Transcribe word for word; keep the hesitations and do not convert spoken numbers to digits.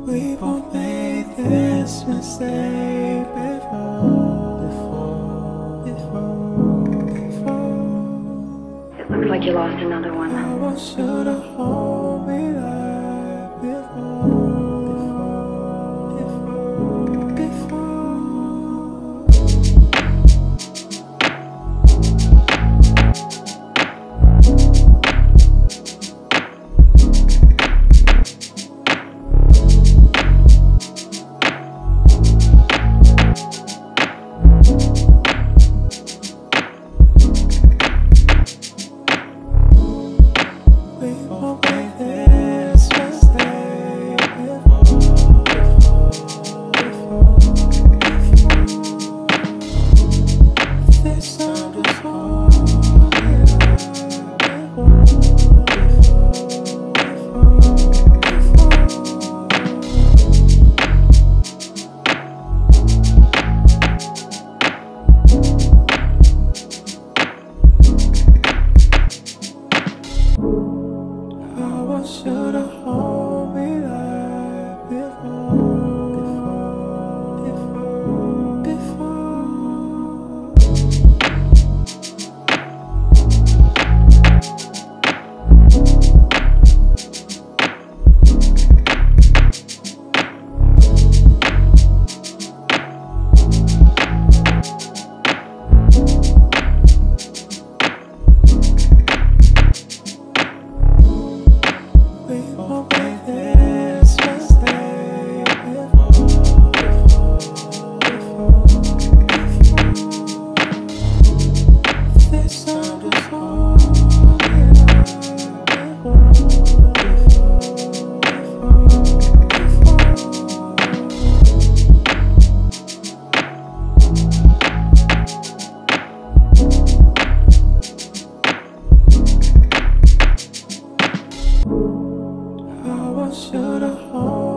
We both made this mistake before, before, before, before. It looks like you lost another one. I want you to hold me like before, before, before, before. Should have hold me like before, before, before, before. We won't make this mistake before, before, before, before. This time just hold me like before, before, before, before. I want you to hold